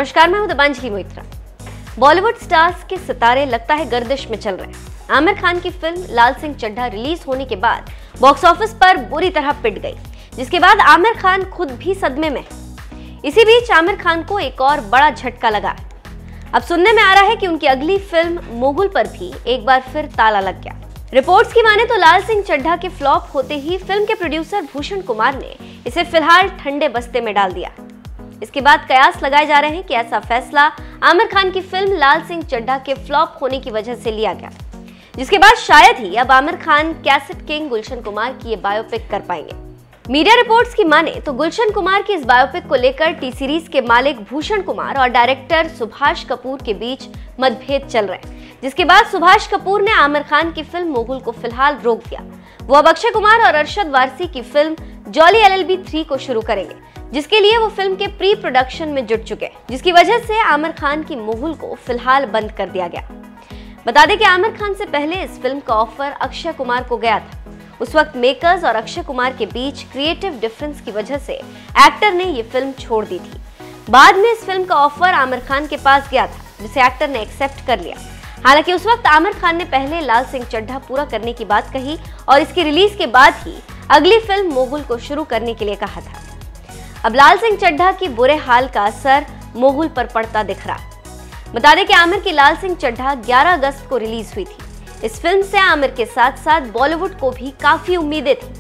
नमस्कार, मैं हूं दीपांजलि मोइत्रा। बॉलीवुड स्टार्स के सितारे लगता है गर्दिश में चल रहे हैं। आमिर खान की फिल्म लाल सिंह चड्ढा रिलीज होने के बाद बॉक्स ऑफिस पर बुरी तरह पिट गई, जिसके बाद आमिर खान खुद भी सदमे में। इसी बीच आमिर खान को एक और बड़ा झटका लगा। अब सुनने में आ रहा है कि उनकी अगली फिल्म मोगुल पर भी एक बार फिर ताला लग गया। रिपोर्ट्स की माने तो लाल सिंह चड्ढा के फ्लॉप होते ही फिल्म के प्रोड्यूसर भूषण कुमार ने इसे फिलहाल ठंडे बस्ते में डाल दिया। इसके बाद कयास लगाए जा रहे हैं कि ऐसा फैसला आमिर खान की फिल्म लाल सिंह चड्ढा के फ्लॉप होने की वजह से लिया गया, जिसके बाद शायद ही अब आमिर खान कैसेट किंग गुलशन कुमार की ये बायोपिक कर पाएंगे। मीडिया रिपोर्ट्स की माने तो गुलशन कुमार की इस बायोपिक को लेकर टी सीरीज के मालिक भूषण कुमार और डायरेक्टर सुभाष कपूर के बीच मतभेद चल रहे हैं, जिसके बाद सुभाष कपूर ने आमिर खान की फिल्म मोगुल को फिलहाल रोक दिया। वो अब अक्षय कुमार और अरशद वारसी की फिल्म जॉली LLB 3 को शुरू करेंगे, जिसके लिए वो फिल्म के प्री प्रोडक्शन में जुट चुके हैं, जिसकी वजह से आमिर खान की मोगुल को फिलहाल बंद कर दिया गया। बता दें कि आमिर खान से पहले इस फिल्म का ऑफर अक्षय कुमार को गया था। उस वक्त मेकर्स और अक्षय कुमार के बीच क्रिएटिव डिफरेंस की वजह से एक्टर ने ये फिल्म छोड़ दी थी। बाद में इस फिल्म का ऑफर आमिर खान के पास गया था, जिसे एक्टर ने एक्सेप्ट कर लिया। हालांकि उस वक्त आमिर खान ने पहले लाल सिंह चड्ढा पूरा करने की बात कही और इसकी रिलीज के बाद ही अगली फिल्म मोगुल को शुरू करने के लिए कहा था। अब लाल सिंह चड्ढा की बुरे हाल का असर मोगुल पर पड़ता दिख रहा है। बता दें कि आमिर की लाल सिंह चड्ढा 11 अगस्त को रिलीज हुई थी। इस फिल्म से आमिर के साथ साथ बॉलीवुड को भी काफी उम्मीदें थी।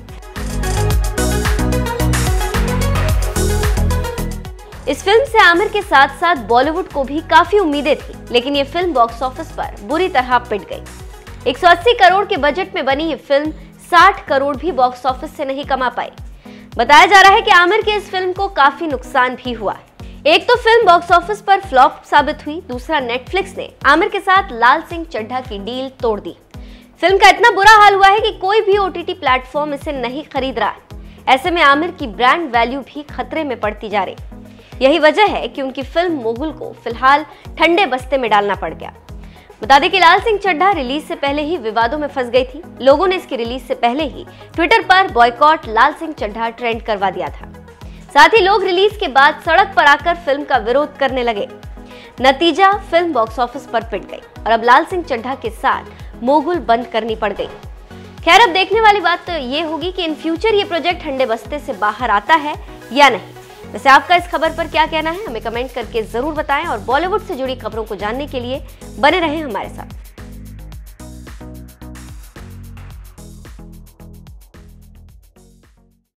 लेकिन ये फिल्म बॉक्स ऑफिस पर बुरी तरह पिट गई। 180 करोड़ के बजट में बनी ये फिल्म 60 करोड़ भी बॉक्स ऑफिस से नहीं कमा पाई। बताया जा रहा है कि आमिर की इस फिल्म को काफी नुकसान भी हुआ। एक तो फिल्म बॉक्स ऑफिस पर फ्लॉप साबित हुई, दूसरा नेटफ्लिक्स ने आमिर के साथ लाल सिंह चड्ढा की डील तोड़ दी। फिल्म का इतना बुरा हाल हुआ है कि कोई भी OTT प्लेटफॉर्म इसे नहीं खरीद रहा है। ऐसे में आमिर की ब्रांड वैल्यू भी खतरे में पड़ती जा रही। यही वजह है कि उनकी फिल्म मोगुल को फिलहाल ठंडे बस्ते में डालना पड़ गया। बता दें कि लाल सिंह चड्ढा रिलीज से पहले ही विवादों में फंस गई थी। लोगों ने इसकी रिलीज से पहले ही ट्विटर पर बॉयकॉट लाल सिंह चड्ढा ट्रेंड करवा दिया था। साथ ही लोग रिलीज के बाद सड़क पर आकर फिल्म का विरोध करने लगे। नतीजा, फिल्म बॉक्स ऑफिस पर पिट गई और अब लाल सिंह चड्ढा के साथ मोगुल बंद करनी पड़ गई। खैर, अब देखने वाली बात तो ये होगी कि इन फ्यूचर ये प्रोजेक्ट ठंडे बस्ते से बाहर आता है या नहीं। वैसे आपका इस खबर पर क्या कहना है, हमें कमेंट करके जरूर बताएं और बॉलीवुड से जुड़ी खबरों को जानने के लिए बने रहें हमारे साथ।